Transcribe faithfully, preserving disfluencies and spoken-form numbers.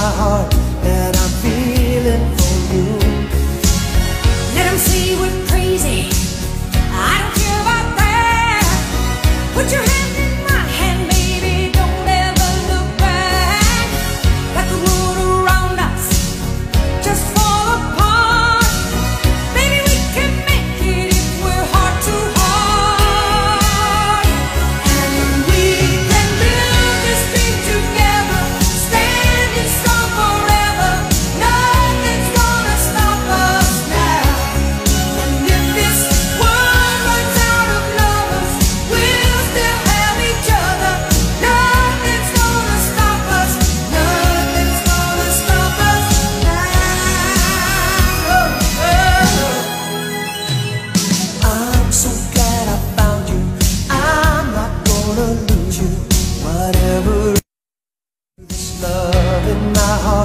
my heart that I'm feeling for you. Let them say we're crazy, I don't care about that. Put your hand in my hand, baby, don't ever look back. Let the world around us just fall apart. Baby, we can make it if we're heart to heart. And we can build this dream together, standing strong forever. Nothing's gonna stop us now. And if this world runs out of lovers, we'll still have each other. Nothing's gonna stop us. Nothing's gonna stop us now. Oh, oh. I'm so glad I found you. I'm not gonna lose you. Whatever this love in my heart